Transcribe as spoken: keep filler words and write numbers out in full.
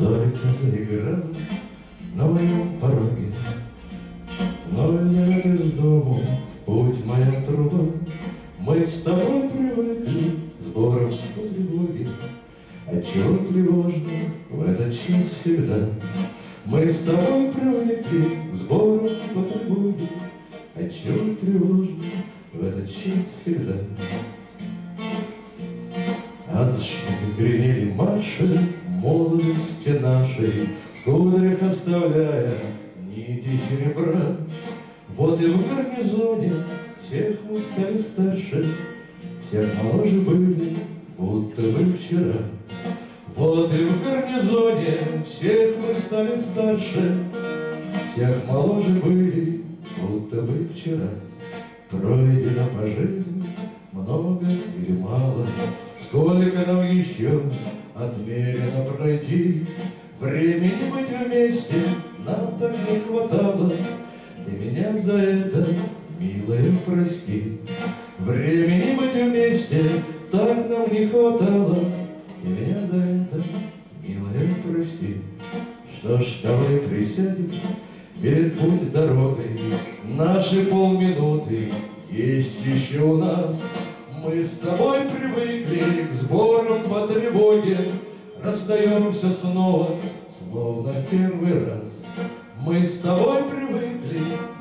Зорька заиграла на моем пороге, вновь я из дому в путь моя труба. Мы с тобой привыкли к сборам по тревоге, отчего тревожно в этот час всегда. Мы с тобой привыкли к сборам по тревоге, отчего тревожно в этот час всегда. Адские гремели марши молодости нашей, в кудрях оставляя нити серебра. Вот и в гарнизоне всех мы стали старше, всех моложе были, будто бы вчера. Вот и в гарнизоне всех мы стали старше, всех моложе были, будто бы вчера. Пройдено по жизни много или мало, сколько нам еще отмерено пройти. Времени быть вместе нам так не хватало, ты меня за это, милая, прости. Времени быть вместе так нам не хватало, ты меня за это, милая, прости. Что ж, давай присядем перед путь дорогой, наши полминуты есть еще у нас. Мы с тобой привыкли к сборам по тревоге, расстаемся снова, словно в первый раз. Мы с тобой привыкли